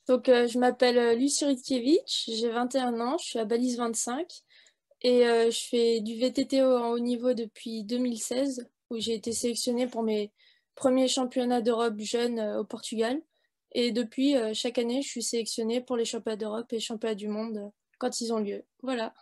Donc, je m'appelle Lucie Ritkiewicz, j'ai 21 ans, je suis à Balise 25 et je fais du VTT en haut niveau depuis 2016 où j'ai été sélectionnée pour mes premiers championnats d'Europe jeunes au Portugal. Et depuis, chaque année, je suis sélectionnée pour les championnats d'Europe et championnats du monde quand ils ont lieu. Voilà.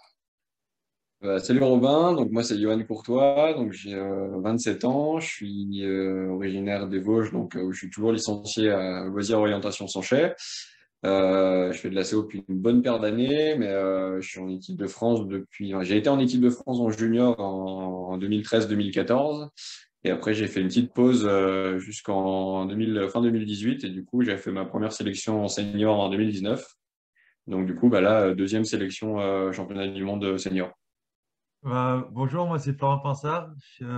Salut Robin, donc moi c'est Johan Courtois, donc j'ai 27 ans, je suis originaire des Vosges, donc où je suis toujours licencié à Loisirs Orientation Sanchet. Je fais de la CO depuis une bonne paire d'années, mais je suis en équipe de France depuis. Enfin, j'ai été en équipe de France en junior en 2013-2014, et après j'ai fait une petite pause jusqu'en fin 2018, et du coup j'ai fait ma première sélection en senior en 2019. Donc du coup bah là deuxième sélection championnat du monde senior. Bonjour, moi c'est Florent Pinsard.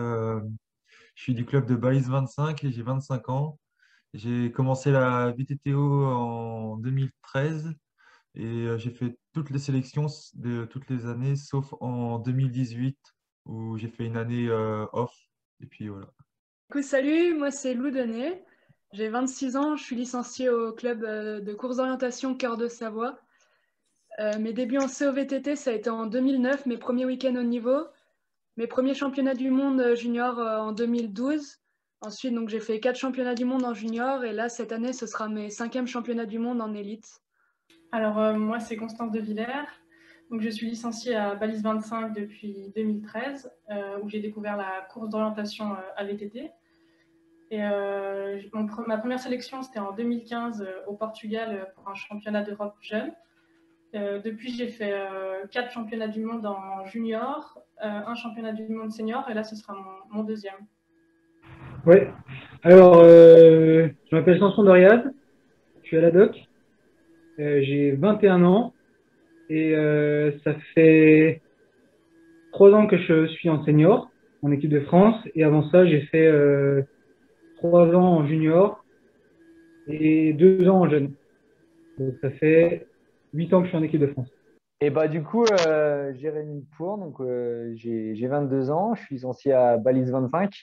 Je suis du club de Balise 25 et j'ai 25 ans. J'ai commencé la VTTO en 2013 et j'ai fait toutes les sélections de toutes les années sauf en 2018 où j'ai fait une année off. Et puis voilà. Salut, moi c'est Lou Donnet. J'ai 26 ans, je suis licenciée au club de course d'orientation Cœur de Savoie. Mes débuts en COVTT, ça a été en 2009, mes premiers week-ends au niveau. Mes premiers championnats du monde junior en 2012. Ensuite, donc, j'ai fait 4 championnats du monde en junior et là, cette année, ce sera mes 5e championnats du monde en élite. Alors, moi, c'est Constance de Villers. Donc, je suis licenciée à Balise 25 depuis 2013, où j'ai découvert la course d'orientation à VTT. Et ma première sélection, c'était en 2015 au Portugal pour un championnat d'Europe jeune. Depuis, j'ai fait 4 championnats du monde en junior, un championnat du monde senior, et là, ce sera mon deuxième. Oui. Alors, je m'appelle Samson Doriad, je suis à la doc, j'ai 21 ans et ça fait 3 ans que je suis en senior, en équipe de France. Et avant ça, j'ai fait 3 ans en junior et 2 ans en jeune. Donc, ça fait 8 ans que je suis en équipe de France. Et bah du coup, Jérémy Pour, donc j'ai 22 ans, je suis licencié à Balise 25.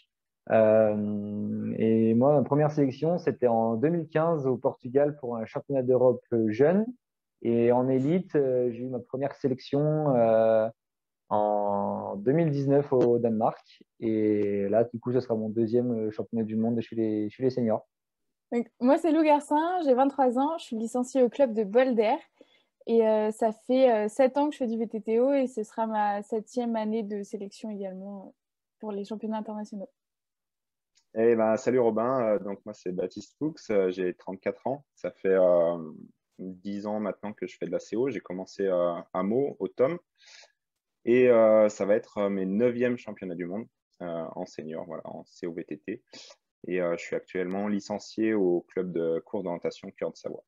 Et moi, ma première sélection, c'était en 2015 au Portugal pour un championnat d'Europe jeune. Et en élite, j'ai eu ma première sélection en 2019 au Danemark. Et là, du coup, ce sera mon deuxième championnat du monde chez les seniors. Donc, moi, c'est Lou Garcin, j'ai 23 ans, je suis licenciée au club de Bolder et ça fait 7 ans que je fais du VTTO et ce sera ma 7e année de sélection également pour les championnats internationaux. Eh ben, salut Robin, donc moi c'est Baptiste Fuchs, j'ai 34 ans, ça fait 10 ans maintenant que je fais de la CO, j'ai commencé à Meaux, au TOM, et ça va être mes 9e championnats du monde en senior, voilà, en COVTT, et je suis actuellement licencié au club de cours d'orientation Cœur de Savoie.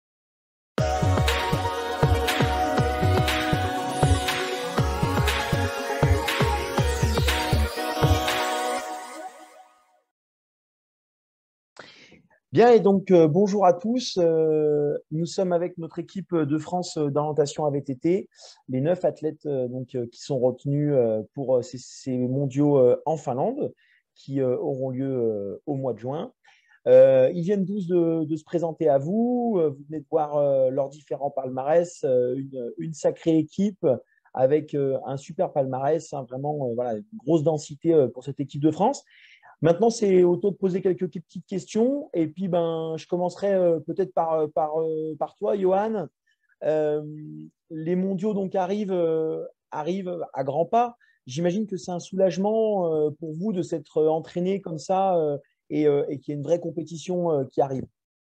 Bien, et donc bonjour à tous. Nous sommes avec notre équipe de France d'orientation à VTT, les 9 athlètes qui sont retenus pour ces mondiaux en Finlande qui auront lieu au mois de juin. Ils viennent tous de se présenter à vous. Vous venez de voir leurs différents palmarès, une sacrée équipe avec un super palmarès, hein, vraiment voilà, une grosse densité pour cette équipe de France. Maintenant, c'est au tour de poser quelques petites questions. Et puis, je commencerai peut-être par toi, Johan. Euh, les mondiaux donc arrivent à grands pas. J'imagine que c'est un soulagement pour vous de s'être entraîné comme ça et qu'il y ait une vraie compétition qui arrive.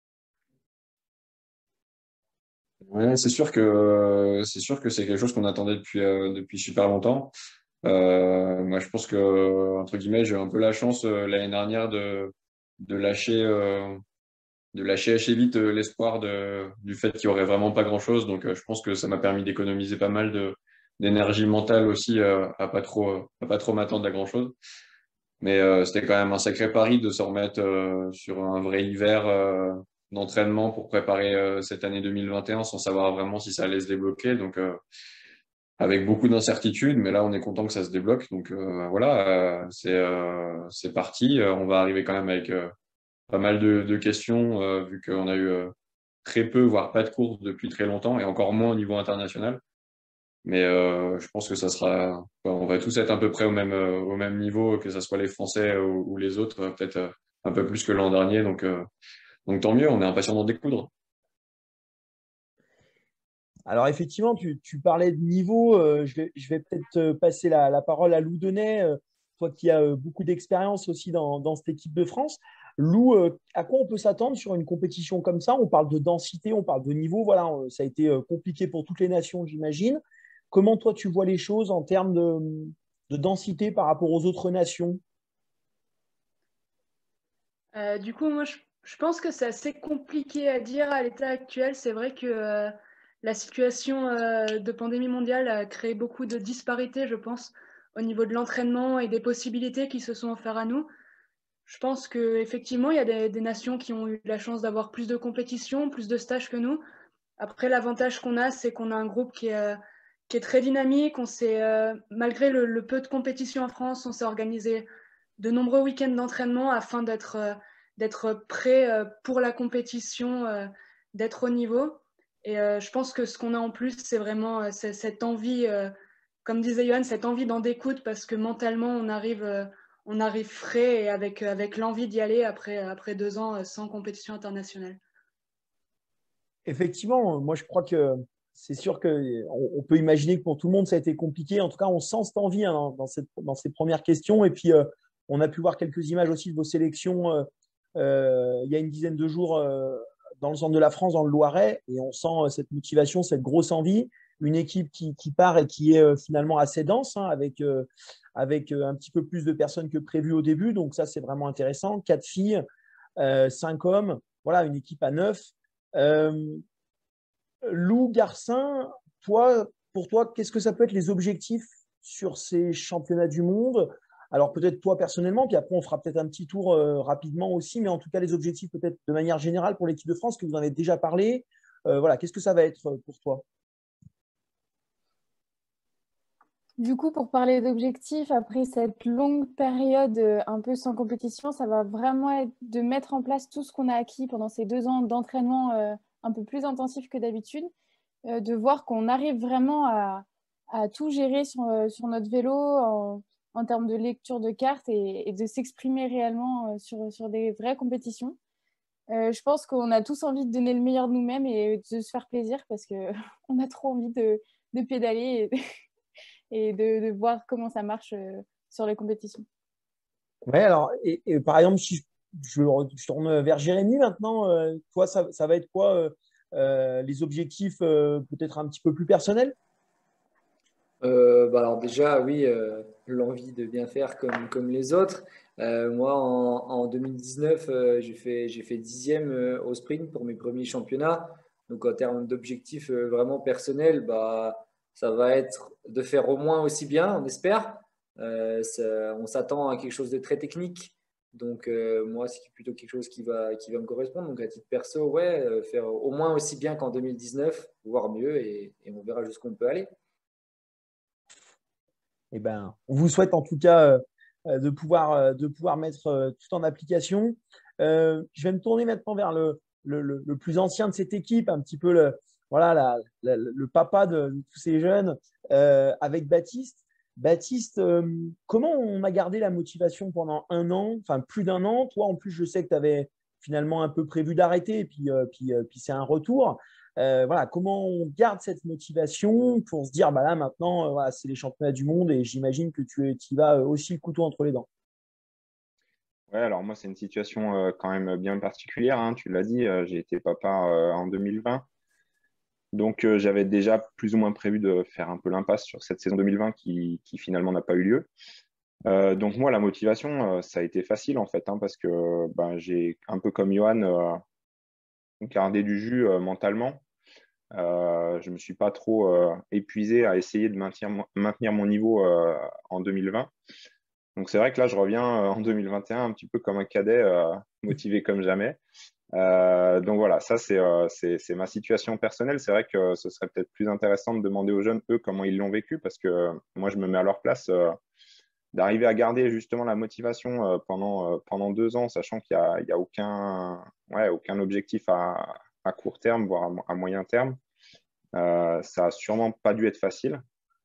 Ouais, c'est sûr que c'est quelque chose qu'on attendait depuis super longtemps. Moi, je pense que entre guillemets, j'ai eu un peu la chance l'année dernière de lâcher de lâcher assez vite l'espoir du fait qu'il y aurait vraiment pas grand-chose. Donc, je pense que ça m'a permis d'économiser pas mal d'énergie mentale aussi à pas trop m'attendre à grand-chose. Mais c'était quand même un sacré pari de se remettre sur un vrai hiver d'entraînement pour préparer cette année 2021 sans savoir vraiment si ça allait se débloquer. Donc, avec beaucoup d'incertitudes, mais là, on est content que ça se débloque. Donc, voilà, c'est parti. On va arriver quand même avec pas mal de questions, vu qu'on a eu très peu, voire pas de course depuis très longtemps, et encore moins au niveau international. Mais je pense que on va tous être à peu près au même niveau, que ce soit les Français ou les autres, peut-être un peu plus que l'an dernier. Donc tant mieux, on est impatient d'en découdre. Alors effectivement, tu parlais de niveau. Je vais peut-être passer la parole à Lou Denay, toi qui as beaucoup d'expérience aussi dans cette équipe de France. Lou, à quoi on peut s'attendre sur une compétition comme ça? On parle de densité, on parle de niveau. Voilà, ça a été compliqué pour toutes les nations, j'imagine. Comment toi tu vois les choses en termes de densité par rapport aux autres nations? Du coup, moi, je pense que c'est assez compliqué à dire à l'état actuel. C'est vrai que la situation de pandémie mondiale a créé beaucoup de disparités, je pense, au niveau de l'entraînement et des possibilités qui se sont offertes à nous. Je pense qu'effectivement, il y a des nations qui ont eu la chance d'avoir plus de compétitions, plus de stages que nous. Après, l'avantage qu'on a, c'est qu'on a un groupe qui est très dynamique. Malgré le peu de compétition en France, on s'est organisé de nombreux week-ends d'entraînement afin d'être prêt pour la compétition, d'être au niveau. Et je pense que ce qu'on a en plus, c'est vraiment cette envie, comme disait Johan, cette envie d'en découdre parce que mentalement, on arrive frais et avec l'envie d'y aller après 2 ans sans compétition internationale. Effectivement, moi je crois que c'est sûr qu'on peut imaginer que pour tout le monde ça a été compliqué. En tout cas, on sent cette envie hein, dans ces premières questions. Et puis, on a pu voir quelques images aussi de vos sélections il y a une dizaine de jours dans le centre de la France, dans le Loiret. Et on sent cette motivation, cette grosse envie. Une équipe qui part et qui est finalement assez dense, hein, avec un petit peu plus de personnes que prévu au début. Donc ça, c'est vraiment intéressant. 4 filles, 5 hommes. Voilà, une équipe à 9. Lou Garcin, pour toi, qu'est-ce que ça peut être les objectifs sur ces championnats du monde? Alors peut-être toi personnellement, puis après on fera peut-être un petit tour rapidement aussi, mais en tout cas les objectifs peut-être de manière générale pour l'équipe de France, que vous en avez déjà parlé. Voilà, qu'est-ce que ça va être pour toi? Du coup, pour parler d'objectifs, après cette longue période un peu sans compétition, ça va vraiment être de mettre en place tout ce qu'on a acquis pendant ces 2 ans d'entraînement un peu plus intensif que d'habitude, de voir qu'on arrive vraiment à tout gérer sur notre vélo en termes de lecture de cartes et de s'exprimer réellement sur des vraies compétitions. Je pense qu'on a tous envie de donner le meilleur de nous-mêmes et de se faire plaisir parce qu'on a trop envie de pédaler et de voir comment ça marche sur les compétitions. Ouais, alors, et par exemple, si je tourne vers Jérémy maintenant, toi, ça va être quoi les objectifs peut-être un petit peu plus personnels? Alors déjà, oui, l'envie de bien faire comme les autres. Moi, en 2019, j'ai fait 10e au sprint pour mes premiers championnats. Donc en termes d'objectifs vraiment personnels, ça va être de faire au moins aussi bien, on espère. On s'attend à quelque chose de très technique. Donc moi, c'est plutôt quelque chose qui va me correspondre. Donc à titre perso, ouais, faire au moins aussi bien qu'en 2019, voire mieux, et on verra jusqu'où on peut aller. Eh ben, on vous souhaite en tout cas de pouvoir mettre tout en application. Je vais me tourner maintenant vers le plus ancien de cette équipe, un petit peu voilà, le papa de tous ces jeunes, avec Baptiste. Baptiste, comment on a gardé la motivation pendant un an, enfin plus d'un an? Toi, en plus, je sais que tu avais finalement un peu prévu d'arrêter, et puis c'est un retour. Voilà, comment on garde cette motivation pour se dire, bah là maintenant, voilà, c'est les championnats du monde et j'imagine que tu y vas aussi le couteau entre les dents. Ouais, alors moi, c'est une situation quand même bien particulière, hein. Tu l'as dit, j'ai été papa en 2020. Donc, j'avais déjà plus ou moins prévu de faire un peu l'impasse sur cette saison 2020 qui finalement n'a pas eu lieu. Donc, moi, la motivation, ça a été facile en fait, hein, parce que j'ai, un peu comme Johan, gardé du jus mentalement. Je ne me suis pas trop épuisé à essayer de maintenir mon niveau en 2020. Donc, c'est vrai que là, je reviens en 2021 un petit peu comme un cadet, motivé comme jamais. Donc voilà, ça c'est ma situation personnelle. C'est vrai que ce serait peut-être plus intéressant de demander aux jeunes, eux, comment ils l'ont vécu, parce que moi, je me mets à leur place, d'arriver à garder justement la motivation pendant 2 ans, sachant qu'il y a aucun objectif à à court terme, voire à moyen terme. Ça a sûrement pas dû être facile.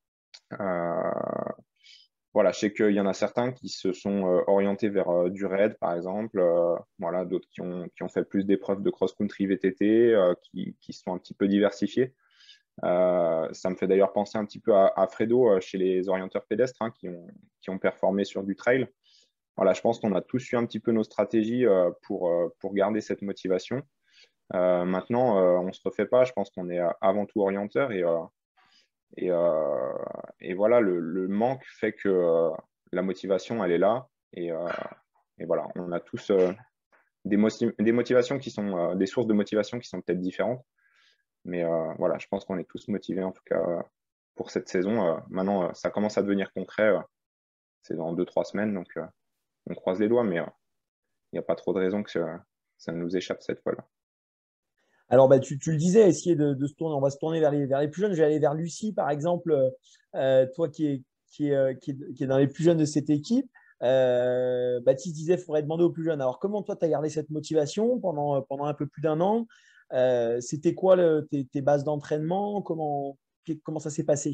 Voilà, je sais qu'il y en a certains qui se sont orientés vers du raid, par exemple. Voilà, d'autres qui ont fait plus d'épreuves de cross-country VTT, qui sont un petit peu diversifiés. Ça me fait d'ailleurs penser un petit peu à Fredo chez les orienteurs pédestres, hein, qui ont performé sur du trail. Voilà, je pense qu'on a tous eu un petit peu nos stratégies pour garder cette motivation. Maintenant, on ne se refait pas. Je pense qu'on est avant tout orienteur et voilà, le manque fait que la motivation, elle est là. Et voilà, on a tous des motivations qui sont des sources de motivation qui sont peut-être différentes. Mais voilà, je pense qu'on est tous motivés en tout cas pour cette saison. Maintenant, ça commence à devenir concret. C'est dans 2-3 semaines, donc on croise les doigts, mais il n'y a pas trop de raison que ça nous échappe cette fois-là. Alors, bah, tu le disais, essayer de se tourner. On va se tourner vers les plus jeunes. Je vais aller vers Lucie, par exemple, toi qui est dans les plus jeunes de cette équipe. Baptiste disait qu'il faudrait demander aux plus jeunes. Alors, comment toi, tu as gardé cette motivation pendant un peu plus d'un an? C'était quoi tes bases d'entraînement? Comment ça s'est passé?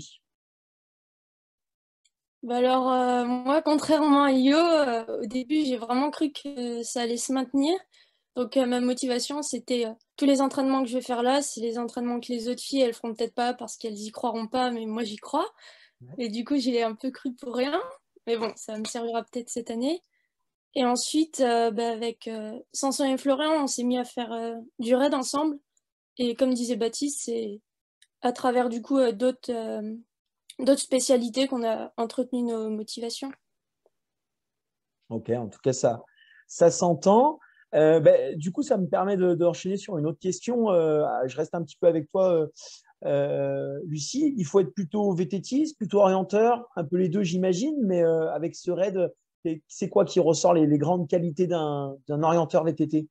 Bah alors, moi, contrairement à Io, au début, j'ai vraiment cru que ça allait se maintenir. Donc, ma motivation, c'était tous les entraînements que je vais faire là, c'est les entraînements que les autres filles, elles feront peut-être pas parce qu'elles y croiront pas, mais moi, j'y crois. Et du coup, j'ai un peu cru pour rien. Mais bon, ça me servira peut-être cette année. Et ensuite, avec Samson et Florian, on s'est mis à faire du raid ensemble. Et comme disait Baptiste, c'est à travers du coup d'autres spécialités qu'on a entretenu nos motivations. Ok, en tout cas, ça s'entend. Du coup, ça me permet d'enchaîner sur une autre question. Je reste un petit peu avec toi, Lucie. Il faut être plutôt VTTiste, plutôt orienteur, un peu les deux, j'imagine, mais avec ce raid, c'est quoi qui ressort les grandes qualités d'un orienteur VTT?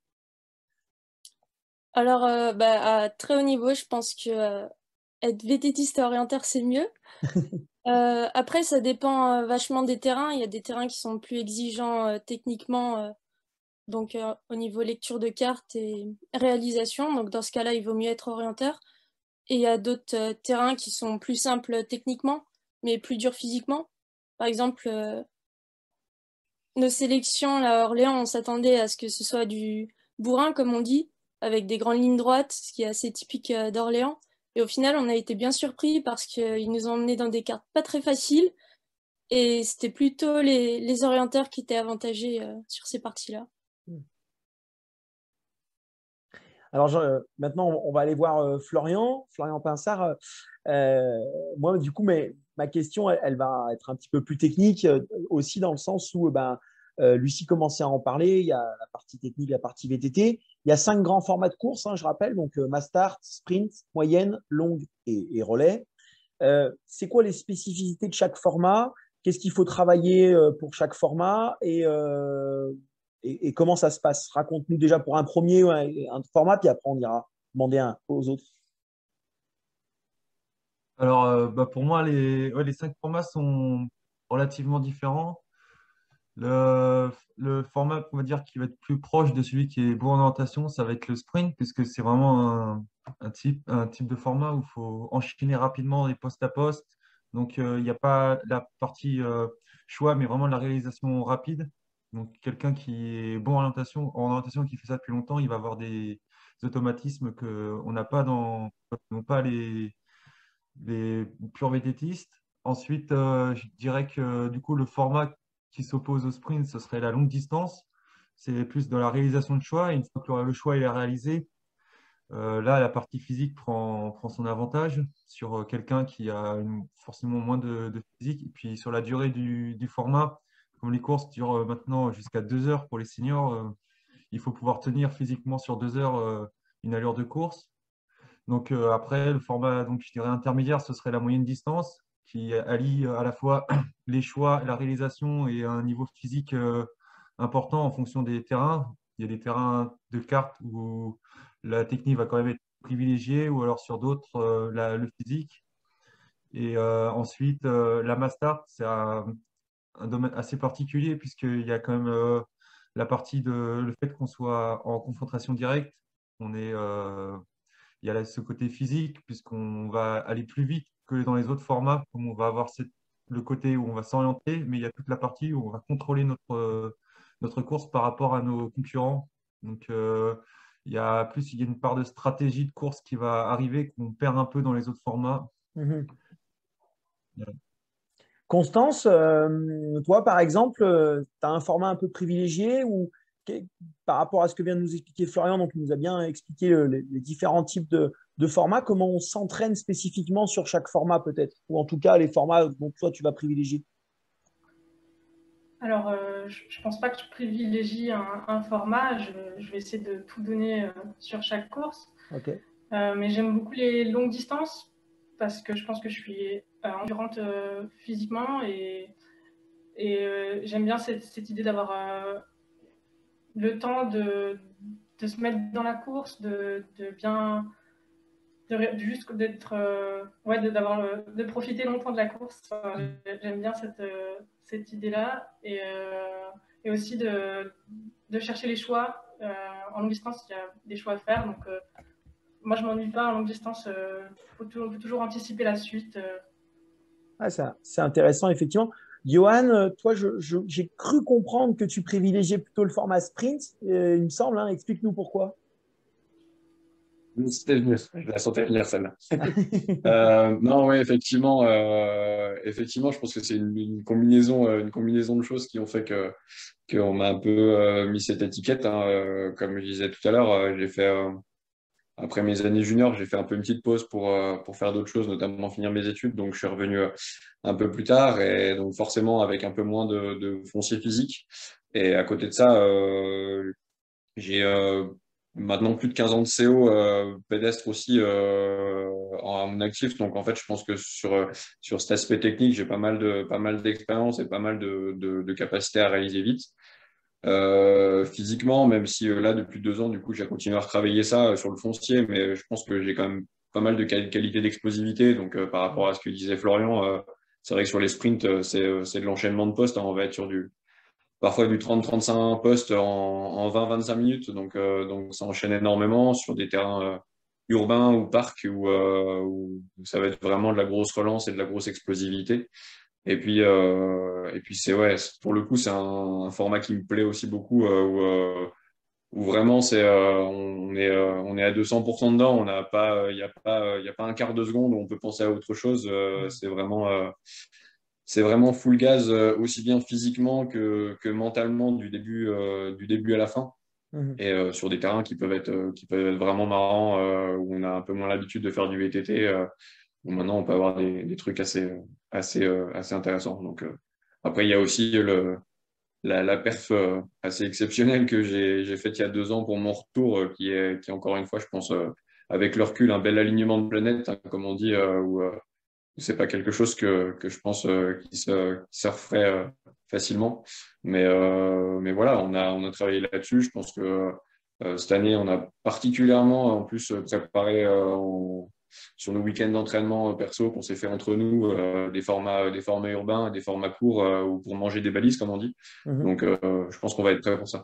Alors, à très haut niveau, je pense que être VTTiste et orienteur, c'est mieux. Après, ça dépend vachement des terrains. Il y a des terrains qui sont plus exigeants techniquement, donc au niveau lecture de cartes et réalisation. Donc, dans ce cas-là, il vaut mieux être orienteur. Et il y a d'autres terrains qui sont plus simples techniquement, mais plus durs physiquement. Par exemple, nos sélections là, à Orléans, on s'attendait à ce que ce soit du bourrin, comme on dit, avec des grandes lignes droites, ce qui est assez typique d'Orléans. Et au final, on a été bien surpris parce qu'ils nous ont emmenés dans des cartes pas très faciles. Et c'était plutôt les orienteurs qui étaient avantagés sur ces parties-là. Alors, maintenant, on va aller voir Florian Pinsard. Moi, du coup, ma question, elle va être un petit peu plus technique aussi dans le sens où Lucie commençait à en parler. Il y a la partie technique, la partie VTT. Il y a 5 grands formats de course, hein, je rappelle. Donc, Mastart, Sprint, Moyenne, Longue et Relais. C'est quoi les spécificités de chaque format? Qu'est-ce qu'il faut travailler pour chaque format et comment ça se passe? Raconte-nous déjà pour un premier un format, puis après on ira demander aux autres. Alors, pour moi, les 5 formats sont relativement différents. Le format, on va dire, qui va être plus proche de celui qui est bon en orientation, ça va être le sprint, puisque c'est vraiment un type de format où il faut enchaîner rapidement les postes à poste. Donc, il n'y a pas la partie choix, mais vraiment la réalisation rapide. Donc, quelqu'un qui est bon en orientation, qui fait ça depuis longtemps, il va avoir des automatismes qu'on n'a pas n'ont pas les purs vététistes. Ensuite, je dirais que du coup, le format qui s'oppose au sprint, ce serait la longue distance. C'est plus dans la réalisation de choix. Et une fois que le choix est réalisé, là, la partie physique prend son avantage sur quelqu'un qui a forcément moins de physique. Et puis sur la durée du format, comme les courses durent maintenant jusqu'à 2 heures pour les seniors, il faut pouvoir tenir physiquement sur 2 heures une allure de course. Donc après, le format, donc, je dirais intermédiaire, ce serait la moyenne distance qui allie à la fois les choix, la réalisation et un niveau physique important en fonction des terrains. Il y a des terrains de cartes où la technique va quand même être privilégiée ou alors sur d'autres, le physique. Et ensuite, la Mastart, c'est un domaine assez particulier puisqu'il y a quand même la partie le fait qu'on soit en confrontation directe Il y a ce côté physique, puisqu'on va aller plus vite que dans les autres formats, comme on va avoir le côté où on va s'orienter, mais il y a toute la partie où on va contrôler notre course par rapport à nos concurrents. Donc, il y a une part de stratégie de course qui va arriver qu'on perd un peu dans les autres formats. Mhm. Voilà. Constance, toi, par exemple, tu as un format un peu privilégié ou par rapport à ce que vient de nous expliquer Florian, donc il nous a bien expliqué les différents types de formats, comment on s'entraîne spécifiquement sur chaque format peut-être, ou en tout cas les formats dont toi tu vas privilégier. Alors, je ne pense pas que je privilégie un format. Je vais essayer de tout donner sur chaque course. Ok. Mais j'aime beaucoup les longues distances parce que je pense que je suis endurante physiquement et j'aime bien cette idée d'avoir le temps de se mettre dans la course, juste d'être, de profiter longtemps de la course. J'aime bien cette idée-là et aussi de chercher les choix. En longue distance, il y a des choix à faire, donc moi je m'ennuie pas en longue distance. On peut toujours anticiper la suite. Ah, c'est intéressant, effectivement. Johan, toi, j'ai cru comprendre que tu privilégiais plutôt le format sprint, il me semble, hein. Explique-nous pourquoi. C'était venir, je la sentais venir celle-là. Non, oui, effectivement, je pense que c'est une combinaison de choses qui ont fait qu'on m'a un peu mis cette étiquette, hein. Comme je disais tout à l'heure, après mes années juniors, j'ai fait un peu une petite pause pour faire d'autres choses, notamment finir mes études. Donc, je suis revenu un peu plus tard et donc forcément avec un peu moins de foncier physique. Et à côté de ça, j'ai maintenant plus de 15 ans de CO pédestre aussi en mon actif. Donc, en fait, je pense que sur cet aspect technique, j'ai pas mal d'expérience et pas mal de capacité à réaliser vite. Physiquement, même si là, depuis 2 ans, du coup, j'ai continué à retravailler ça sur le foncier, mais je pense que j'ai quand même pas mal de qualité d'explosivité. Donc, par rapport à ce que disait Florian, c'est vrai que sur les sprints, c'est de l'enchaînement de postes, hein. On va être sur parfois du 30-35 postes en 20-25 minutes. Donc, ça enchaîne énormément sur des terrains urbains ou parcs où ça va être vraiment de la grosse relance et de la grosse explosivité. Et puis pour le coup, c'est un format qui me plaît aussi beaucoup où vraiment on est à 200% dedans. On n'a pas, il y a pas un quart de seconde où on peut penser à autre chose. C'est vraiment full gaz, aussi bien physiquement que mentalement du début à la fin. Mhm. Et sur des terrains qui peuvent être vraiment marrants, où on a un peu moins l'habitude de faire du VTT. Où maintenant, on peut avoir des trucs assez intéressants. Donc, après, il y a aussi la perf assez exceptionnelle que j'ai faite il y a 2 ans pour mon retour, qui est encore une fois, je pense, avec le recul, un bel alignement de planètes, hein, comme on dit, où c'est pas quelque chose que je pense qui se referait facilement. Mais voilà, on a travaillé là-dessus. Je pense que cette année, on a particulièrement en plus préparé sur nos week-ends d'entraînement perso qu'on s'est fait entre nous, des formats urbains et des formats courts ou pour manger des balises, comme on dit. Mhm. Donc, je pense qu'on va être prêt pour ça.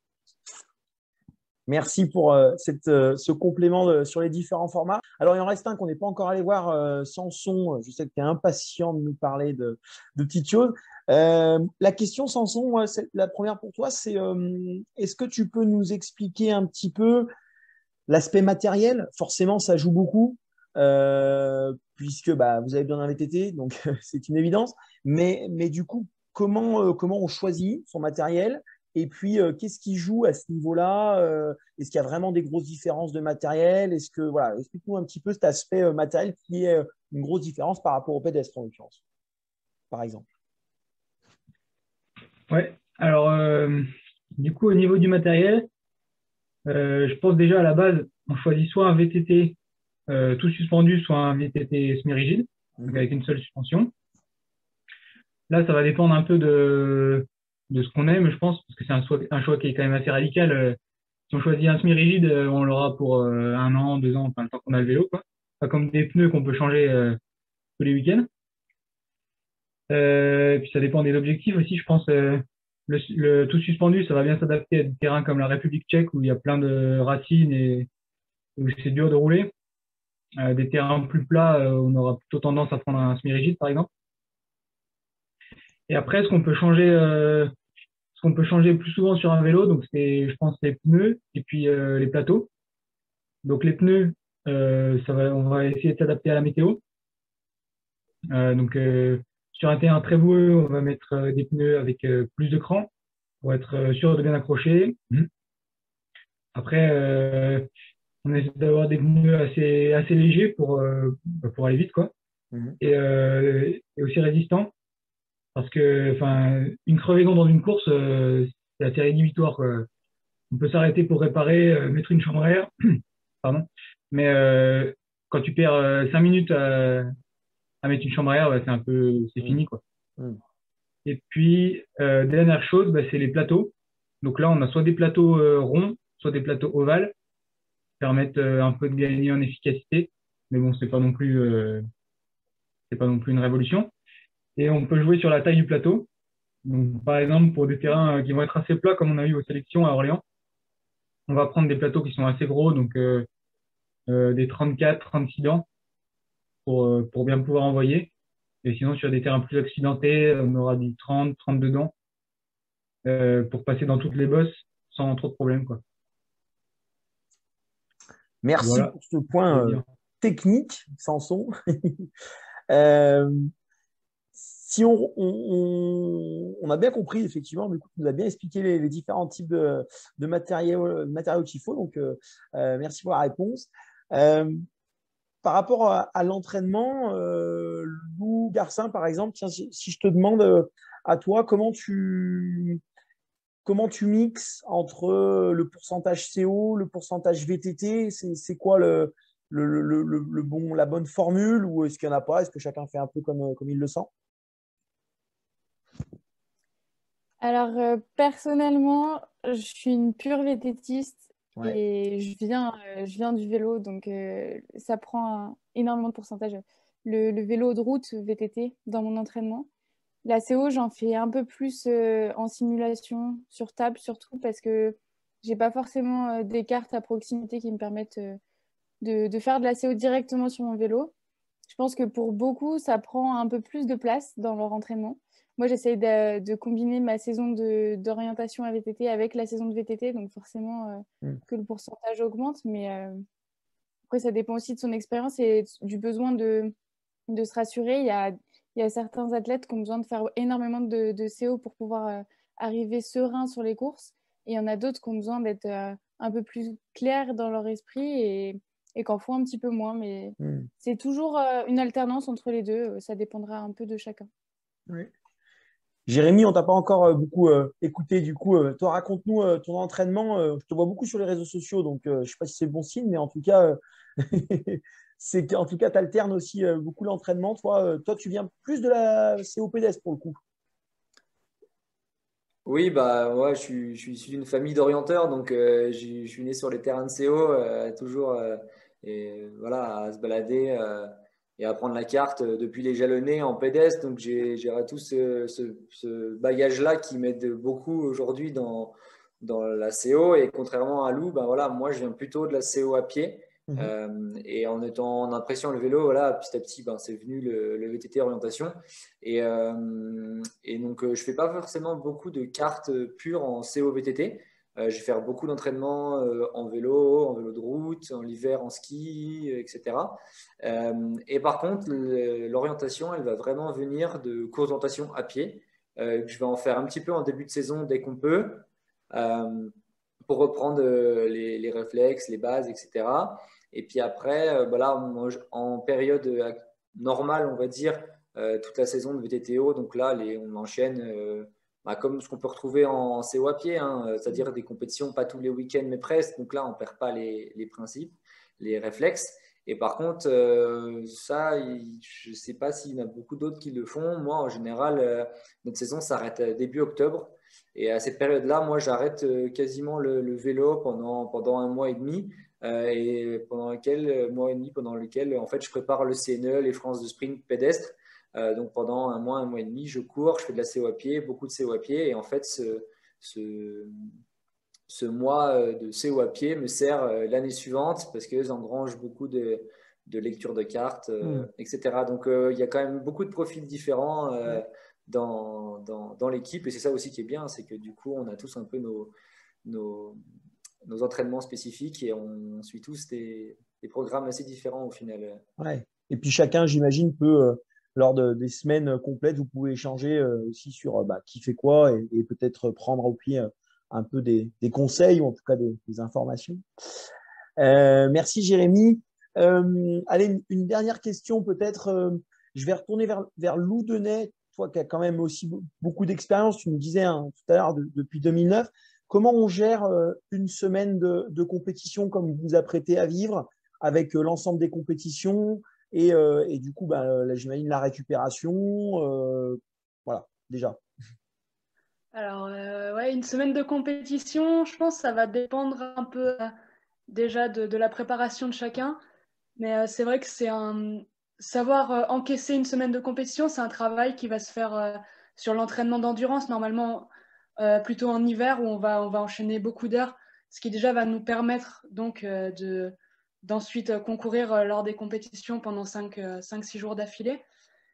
Merci pour ce complément sur les différents formats. Alors, il en reste un qu'on n'est pas encore allé voir, Samson. Je sais que tu es impatient de nous parler de petites choses. La question, Samson, la première pour toi, c'est est-ce que tu peux nous expliquer un petit peu l'aspect matériel? Forcément, ça joue beaucoup, puisque vous avez besoin d'un VTT, donc c'est une évidence. Mais du coup, comment on choisit son matériel? Et puis, qu'est-ce qui joue à ce niveau-là? Est-ce qu'il y a vraiment des grosses différences de matériel? Voilà, explique-nous un petit peu cet aspect matériel qui est une grosse différence par rapport au pédestre, en l'occurrence, par exemple. Ouais, alors du coup, au niveau du matériel, je pense déjà à la base, on choisit soit un VTT tout suspendu, soit un VTT semi-rigide, donc avec une seule suspension. Là, ça va dépendre un peu de ce qu'on aime, je pense, parce que c'est un choix qui est quand même assez radical. Si on choisit un semi-rigide, on l'aura pour 1 an, 2 ans, enfin, le temps qu'on a le vélo, quoi. Pas comme des pneus qu'on peut changer tous les week-ends. Puis ça dépend des objectifs aussi, je pense. Le tout suspendu, ça va bien s'adapter à des terrains comme la République tchèque où il y a plein de racines et où c'est dur de rouler. Des terrains plus plats, on aura plutôt tendance à prendre un semi-rigide, par exemple. Et après, ce qu'on peut changer plus souvent sur un vélo, donc c'est, je pense, les pneus et puis les plateaux. Donc les pneus, on va essayer de s'adapter à la météo. Donc sur un terrain très boueux, on va mettre des pneus avec plus de cran pour être sûr de bien accrocher. Après, on essaie d'avoir des pneus assez légers pour aller vite, quoi. Et aussi résistants. Parce que, enfin, une crevaison dans une course, c'est assez rédhibitoire, quoi. On peut s'arrêter pour réparer, mettre une chambre à air, pardon. Mais quand tu perds 5 minutes à mettre une chambre à air, c'est fini, quoi. Et puis, dernière chose, bah, c'est les plateaux. Donc là, on a soit des plateaux ronds, soit des plateaux ovales, qui permettent un peu de gagner en efficacité. Mais bon, c'est pas non plus une révolution. Et on peut jouer sur la taille du plateau. Donc, par exemple, pour des terrains qui vont être assez plats, comme on a eu aux sélections à Orléans, on va prendre des plateaux qui sont assez gros, donc des 34, 36 dents, pour bien pouvoir envoyer. Et sinon, sur des terrains plus accidentés, on aura du 30, 32 dents pour passer dans toutes les bosses sans trop de problèmes, quoi. Merci Voilà. pour ce point technique, Samson. Si on a bien compris, effectivement, du coup, tu nous as bien expliqué les différents types de matériaux qu'il faut. Donc, merci pour la réponse. Par rapport à l'entraînement, Lou Garcin, par exemple, tiens, si je te demande à toi, comment tu mixes entre le pourcentage CO, le pourcentage VTT, c'est quoi la bonne formule, ou est-ce qu'il n'y en a pas? Est-ce que chacun fait un peu comme il le sent? Alors, personnellement, je suis une pure vététiste Ouais. et je viens du vélo, donc ça prend énormément de pourcentage. Le vélo de route VTT dans mon entraînement. La CO, j'en fais un peu plus en simulation, sur table surtout, parce que j'ai pas forcément des cartes à proximité qui me permettent de faire de la CO directement sur mon vélo. Je pense que pour beaucoup, ça prend un peu plus de place dans leur entraînement. Moi, j'essaye de combiner ma saison d'orientation à VTT avec la saison de VTT, donc forcément que le pourcentage augmente. Mais après, ça dépend aussi de son expérience et du besoin de se rassurer. Il y a certains athlètes qui ont besoin de faire énormément de CO pour pouvoir arriver serein sur les courses. Et il y en a d'autres qui ont besoin d'être un peu plus clairs dans leur esprit et qu'en font un petit peu moins. Mais c'est toujours une alternance entre les deux. Ça dépendra un peu de chacun. Oui. Jérémy, on t'a pas encore beaucoup écouté. Du coup, toi, raconte-nous ton entraînement. Je te vois beaucoup sur les réseaux sociaux, donc je ne sais pas si c'est bon signe, mais en tout cas, c'est qu'en tout cas, tu alternes aussi beaucoup l'entraînement. Toi, tu viens plus de la COPDS pour le coup. Oui, bah, moi, je suis issu d'une famille d'orienteurs, donc je suis né sur les terrains de CO, toujours et, voilà, à se balader et à prendre la carte depuis les jalonnés en pédestre. Donc, j'ai tout ce bagage-là qui m'aide beaucoup aujourd'hui dans la CO. Et contrairement à Lou, ben voilà, moi, je viens plutôt de la CO à pied. Et en appréciant le vélo, voilà, petit à petit, ben, c'est venu le VTT orientation. Et donc, je fais pas forcément beaucoup de cartes pures en CO VTT. Je vais faire beaucoup d'entraînements en vélo de route, en hiver en ski, etc. Et par contre, l'orientation, elle va vraiment venir de courses d'orientation à pied. Je vais en faire un petit peu en début de saison dès qu'on peut, pour reprendre les réflexes, les bases, etc. Et puis après, voilà, moi, en période normale, on va dire, toute la saison de VTTO, donc là, on enchaîne comme ce qu'on peut retrouver en CO à pied, hein, c'est-à-dire des compétitions, pas tous les week-ends, mais presque. Donc là, on ne perd pas les principes, les réflexes. Et par contre, ça, je ne sais pas s'il y en a beaucoup d'autres qui le font. Moi, en général, notre saison s'arrête début octobre. Et à cette période-là, moi, j'arrête quasiment le vélo pendant un mois et demi. Et pendant lequel, en fait, je prépare le CNE, les France de sprint pédestre. Donc pendant un mois et demi, je cours, je fais de la CO à pied, beaucoup de CO à pied. Et en fait, ce mois de CO à pied me sert l'année suivante parce que j'engrange beaucoup de lecture de cartes, etc. Donc, il y a quand même beaucoup de profils différents dans l'équipe. Et c'est ça aussi qui est bien, c'est que du coup, on a tous un peu nos entraînements spécifiques et on suit tous des programmes assez différents au final. Ouais. Et puis chacun, j'imagine, peut, lors des semaines complètes, vous pouvez échanger aussi sur qui fait quoi et peut-être prendre au pied un peu des conseils ou en tout cas des informations. Merci Jérémy. Allez, une dernière question peut-être. Je vais retourner vers Lou Denay, toi qui as quand même aussi beaucoup d'expérience. Tu me disais tout à l'heure depuis 2009. Comment on gère une semaine de compétition comme vous vous apprêtez à vivre avec l'ensemble des compétitions et du coup, là, j'imagine la récupération. Voilà, déjà. Alors, ouais, une semaine de compétition, je pense que ça va dépendre un peu déjà de la préparation de chacun. Mais c'est vrai que savoir encaisser une semaine de compétition, c'est un travail qui va se faire sur l'entraînement d'endurance, normalement plutôt en hiver où on va enchaîner beaucoup d'heures, ce qui déjà va nous permettre donc d'ensuite concourir lors des compétitions pendant 5-6 jours d'affilée.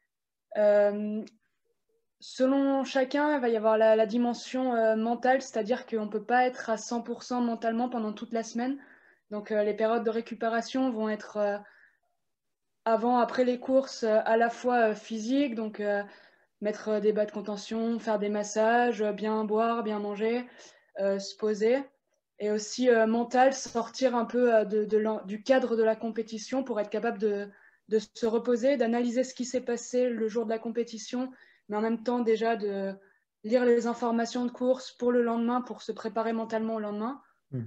Selon chacun, il va y avoir la dimension mentale, c'est-à-dire qu'on ne peut pas être à 100% mentalement pendant toute la semaine. Donc les périodes de récupération vont être avant, après les courses, à la fois physiques, donc mettre des bas de contention, faire des massages, bien boire, bien manger, se poser. Et aussi mental, sortir un peu du cadre de la compétition pour être capable de se reposer, d'analyser ce qui s'est passé le jour de la compétition, mais en même temps déjà de lire les informations de course pour le lendemain, pour se préparer mentalement au lendemain.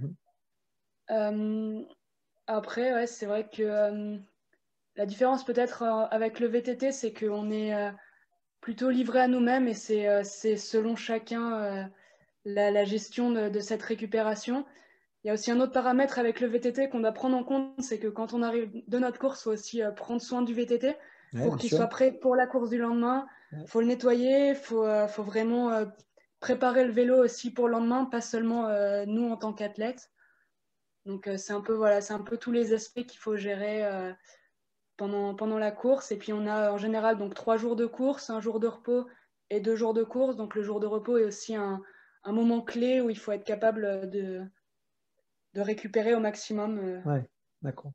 Après, ouais, c'est vrai que la différence peut-être avec le VTT, c'est qu'on est plutôt livré à nous-mêmes et c'est selon chacun la gestion de cette récupération. Il y a aussi un autre paramètre avec le VTT qu'on doit prendre en compte, c'est que quand on arrive de notre course, il faut aussi prendre soin du VTT pour qu'il soit prêt pour la course du lendemain. Il faut le nettoyer, il faut vraiment préparer le vélo aussi pour le lendemain, pas seulement nous en tant qu'athlètes. Donc c'est un peu, voilà, c'est un peu tous les aspects qu'il faut gérer pendant la course. Et puis on a en général donc 3 jours de course, 1 jour de repos et 2 jours de course. Donc le jour de repos est aussi un moment clé où il faut être capable de récupérer au maximum. Ouais, d'accord.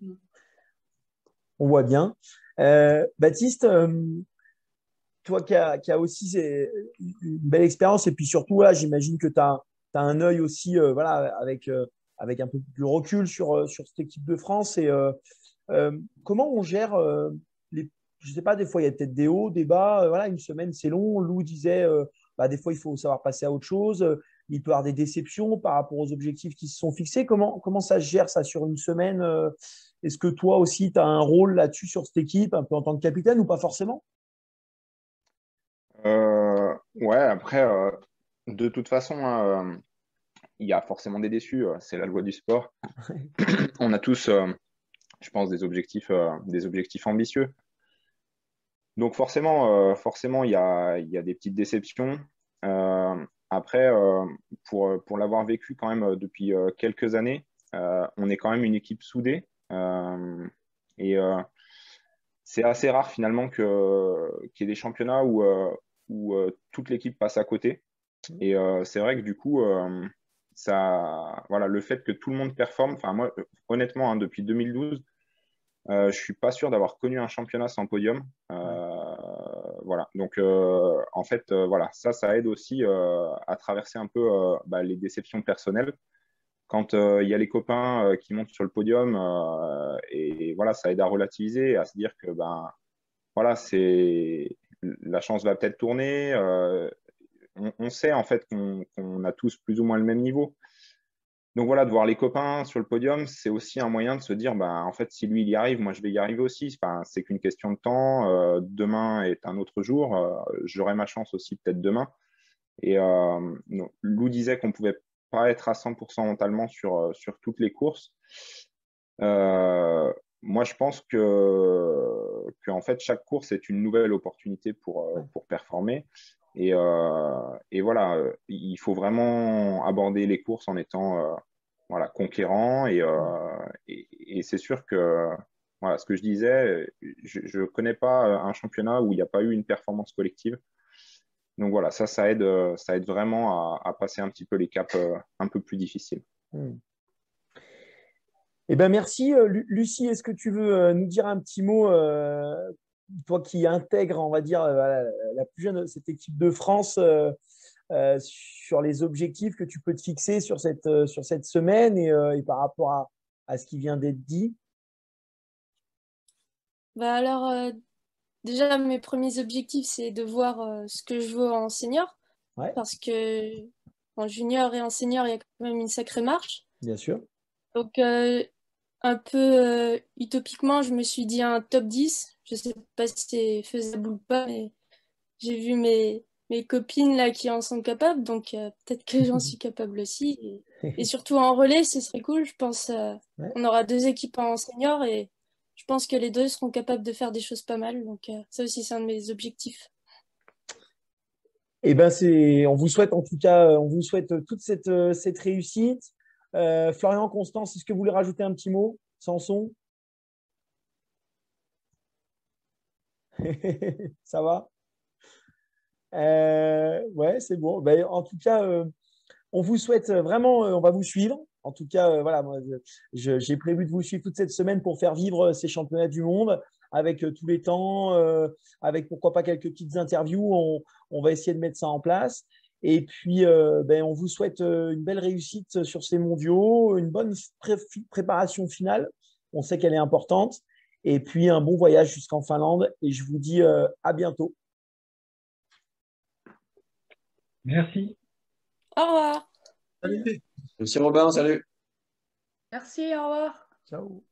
On voit bien. Baptiste, toi qui as aussi une belle expérience et puis surtout, là, j'imagine que tu as un œil aussi voilà, avec un peu plus de recul sur cette équipe de France. Et comment on gère je ne sais pas, des fois, il y a peut-être des hauts, des bas. Voilà, une semaine, c'est long. Lou disait, des fois, il faut savoir passer à autre chose. Il peut y avoir des déceptions par rapport aux objectifs qui se sont fixés. Comment ça se gère, ça, sur une semaine Est-ce que toi aussi, tu as un rôle là-dessus sur cette équipe, un peu en tant que capitaine ou pas forcément? Ouais, après, de toute façon, hein, il y a forcément des déçus. C'est la loi du sport. On a tous, je pense, des objectifs ambitieux. Donc forcément, il y a des petites déceptions. Après, pour l'avoir vécu quand même depuis quelques années, on est quand même une équipe soudée. Et c'est assez rare finalement qu'il y ait des championnats où toute l'équipe passe à côté. Et c'est vrai que du coup, voilà, le fait que tout le monde performe, enfin moi, honnêtement, hein, depuis 2012, je ne suis pas sûr d'avoir connu un championnat sans podium. Voilà. Donc, en fait, voilà, ça aide aussi à traverser un peu les déceptions personnelles. Quand il y a les copains qui montent sur le podium, et voilà, ça aide à relativiser, à se dire que voilà, la chance va peut-être tourner. On sait en fait qu'on a tous plus ou moins le même niveau. Donc voilà, de voir les copains sur le podium, c'est aussi un moyen de se dire, en fait, si lui il y arrive, moi je vais y arriver aussi. Enfin, c'est qu'une question de temps. Demain est un autre jour. J'aurai ma chance aussi peut-être demain. Et Lou disait qu'on ne pouvait pas être à 100% mentalement sur toutes les courses. Moi, je pense que en fait, chaque course est une nouvelle opportunité pour performer. Et voilà, il faut vraiment aborder les courses en étant voilà, conquérant. Et c'est sûr que, voilà, ce que je disais, je ne connais pas un championnat où il n'y a pas eu une performance collective. Donc voilà, ça aide vraiment à passer un petit peu les caps un peu plus difficiles. Eh ben merci. Lucie, est-ce que tu veux nous dire un petit mot, toi qui intègres, on va dire, la plus jeune, cette équipe de France, sur les objectifs que tu peux te fixer sur cette semaine et par rapport à ce qui vient d'être dit? Bah alors, déjà, mes premiers objectifs, c'est de voir ce que je veux en senior, Ouais, parce que en junior et en senior, il y a quand même une sacrée marche. bien sûr. Donc, un peu utopiquement, je me suis dit un top 10. Je sais pas si c'est faisable ou pas, mais j'ai vu mes copines là qui en sont capables, donc peut-être que j'en suis capable aussi. Et surtout en relais, ce serait cool. Je pense Ouais. on aura deux équipes en senior et je pense que les deux seront capables de faire des choses pas mal. Donc ça aussi, c'est un de mes objectifs. Eh ben on vous souhaite en tout cas, on vous souhaite toute cette réussite. Florian, Constance, est-ce que vous voulez rajouter un petit mot? Samson? Ça va? Ouais, c'est bon. Ben, en tout cas, on vous souhaite vraiment, on va vous suivre. En tout cas, voilà, moi, j'ai prévu de vous suivre toute cette semaine pour faire vivre ces championnats du monde avec tous les temps, avec pourquoi pas quelques petites interviews. On va essayer de mettre ça en place. Et puis, ben, on vous souhaite une belle réussite sur ces mondiaux, une bonne préparation finale. On sait qu'elle est importante. Et puis, un bon voyage jusqu'en Finlande. Et je vous dis à bientôt. Merci. Au revoir. Salut. Merci Robin, salut. Merci, au revoir. Ciao.